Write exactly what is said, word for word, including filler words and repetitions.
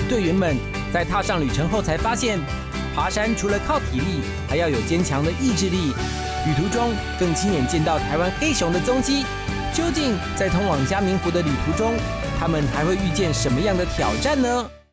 队员们在踏上旅程后才发现，爬山除了靠体力，还要有坚强的意志力。旅途中更亲眼见到台湾黑熊的踪迹。究竟在通往嘉明湖的旅途中，他们还会遇见什么样的挑战呢？